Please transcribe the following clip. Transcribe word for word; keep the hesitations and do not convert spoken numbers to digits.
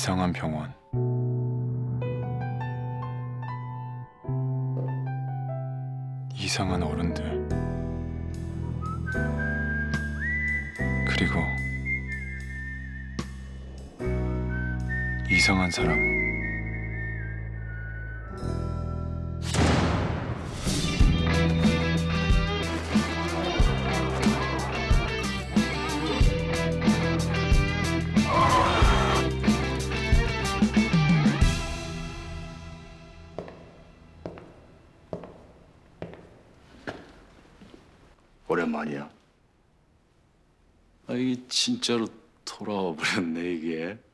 이상한 병원. 이상한 어른들. 그리고 이상한 사람. 오랜만이야. 아, 이게 진짜로 돌아와 버렸네, 이게.